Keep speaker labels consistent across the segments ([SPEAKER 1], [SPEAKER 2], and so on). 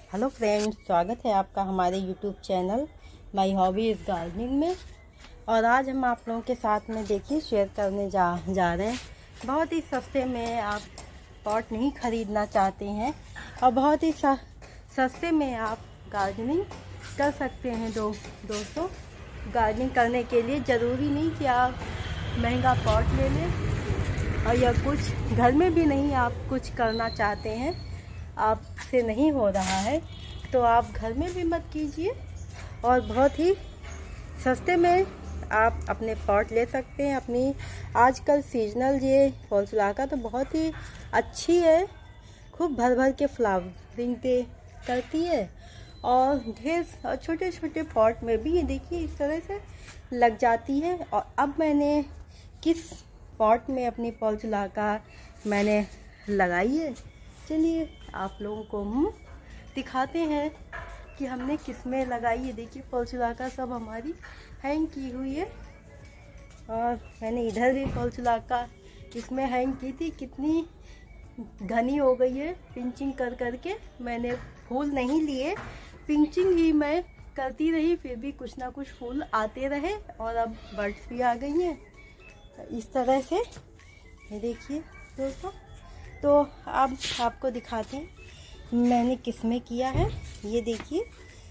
[SPEAKER 1] Hello friends, स्वागत है आपका हमारे YouTube channel my hobby is gardening में। और आज हम आप लोगों के साथ में देखिए शेयर करने जा रहे हैं। बहुत ही सस्ते में आप पॉट नहीं ख़रीदना चाहते हैं और बहुत ही सस्ते में आप गार्डनिंग कर सकते हैं। दोस्तों, गार्डनिंग करने के लिए ज़रूरी नहीं कि आप महंगा पॉट ले लें और या कुछ घर में भी नहीं आप कुछ करना चाहते हैं, आपसे नहीं हो रहा है तो आप घर में भी मत कीजिए और बहुत ही सस्ते में आप अपने पॉट ले सकते हैं। अपनी आजकल सीजनल ये फॉल्सुलाका तो बहुत ही अच्छी है, खूब भर भर के फ्लावरिंग करती है और ढेर छोटे छोटे पॉट में भी ये देखिए इस तरह से लग जाती है। और अब मैंने किस पॉट में अपनी फॉल्सुलाका मैंने लगाई है, चलिए आप लोगों को हम दिखाते हैं कि हमने किस में लगाई है। देखिए फॉल्सुलाका सब हमारी हैंग की हुई है और मैंने इधर भी फॉल्सुलाका इसमें हैंग की थी। कितनी घनी हो गई है पिंचिंग कर करके। मैंने फूल नहीं लिए, पिंचिंग ही मैं करती रही, फिर भी कुछ ना कुछ फूल आते रहे और अब बर्ड्स भी आ गई हैं इस तरह से। ये देखिए दोस्तों, तो अब आपको दिखाते हैं मैंने किस में किया है। ये देखिए,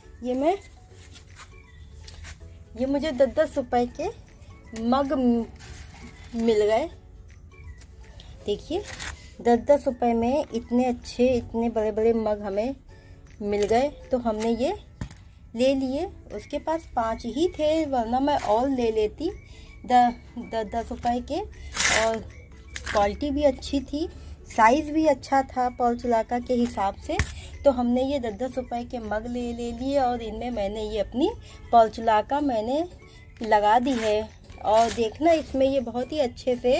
[SPEAKER 1] ये मुझे 10-10 रुपए के मग मिल गए। देखिए 10-10 रुपए में इतने अच्छे इतने बड़े बड़े मग हमें मिल गए, तो हमने ये ले लिए। उसके पास 5 ही थे, वरना मैं और ले लेती 10-10 रुपए के। और क्वालिटी भी अच्छी थी, साइज़ भी अच्छा था फॉल्सुलाका के हिसाब से। तो हमने ये 10-10 रुपए के मग ले लिए और इनमें मैंने ये अपनी फॉल्सुलाका मैंने लगा दी है। और देखना इसमें ये बहुत ही अच्छे से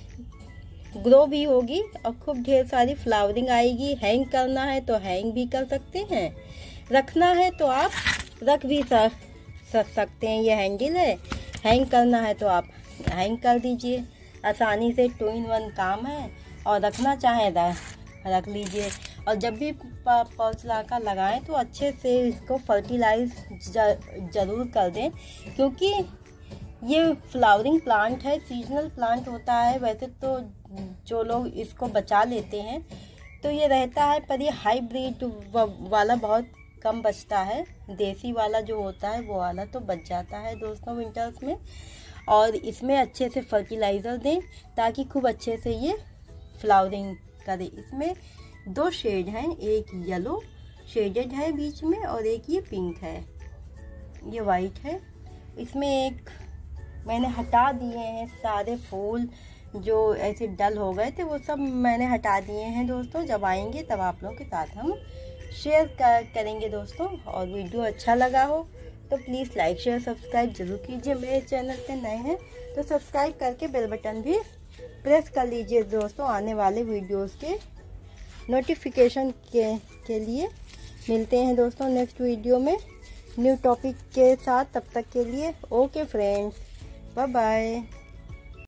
[SPEAKER 1] ग्रो भी होगी और खूब ढेर सारी फ्लावरिंग आएगी। हैंग करना है तो हैंग भी कर सकते हैं, रखना है तो आप रख भी सकते हैं। ये हैंडल है, हैंग करना है तो आप हैंग कर दीजिए, आसानी से 2 in 1 काम है। और रखना चाहें रख लीजिए। और जब भी फॉल्सुलाका लगाएं तो अच्छे से इसको फर्टिलाइज ज़रूर कर दें, क्योंकि ये फ्लावरिंग प्लांट है, सीजनल प्लांट होता है। वैसे तो जो लोग इसको बचा लेते हैं तो ये रहता है, पर ये हाइब्रिड वाला बहुत कम बचता है। देसी वाला जो होता है वो वाला तो बच जाता है दोस्तों विंटर्स में। और इसमें अच्छे से फर्टिलाइज़र दें ताकि खूब अच्छे से ये फ्लावरिंग करे। इसमें 2 शेड हैं, एक येलो शेडेड है बीच में और एक ये पिंक है, ये वाइट है। इसमें एक मैंने हटा दिए हैं सारे फूल जो ऐसे डल हो गए थे, वो सब मैंने हटा दिए हैं दोस्तों। जब आएंगे तब आप लोगों के साथ हम शेयर करेंगे दोस्तों। और वीडियो अच्छा लगा हो तो प्लीज़ लाइक शेयर सब्सक्राइब जरूर कीजिए। मेरे चैनल पे नए हैं तो सब्सक्राइब करके बेल बटन भी प्रेस कर लीजिए दोस्तों, आने वाले वीडियोस के नोटिफिकेशन के लिए। मिलते हैं दोस्तों नेक्स्ट वीडियो में न्यू टॉपिक के साथ। तब तक के लिए ओके फ्रेंड्स, बाय बाय।